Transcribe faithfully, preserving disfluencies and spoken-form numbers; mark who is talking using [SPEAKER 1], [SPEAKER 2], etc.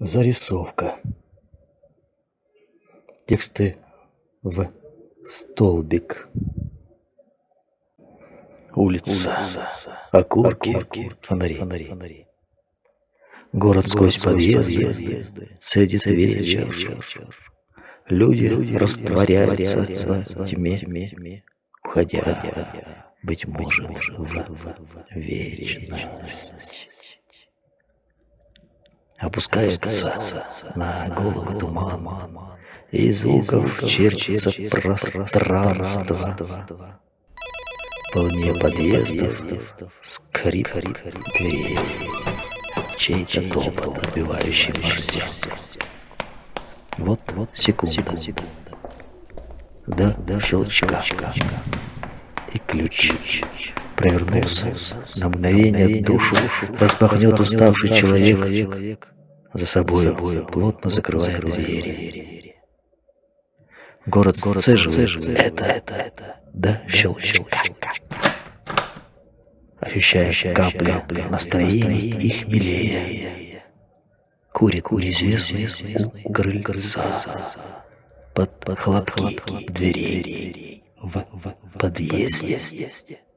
[SPEAKER 1] Зарисовка. Тексты в столбик. Улица. Окурки. Фонари. Город сквозь подъезды. Цедит вечер. Люди растворяются в тьме, входя, быть может, в вечность. Опускается на голову туман, и звуков черчится пространство. Полнее подъездов, скрип дверей, чей-то топот, отбивающий морзя. Вот, вот, секунда. До щелчка. И ключ провернулся. На мгновение душу распахнет уставший человек, за собой плотно закрывая двери. Город сцеживает это до щелчка. Ощущая капли настроения их милее. Курит неизвестный у крыльца под хлопки дверей в подъезде.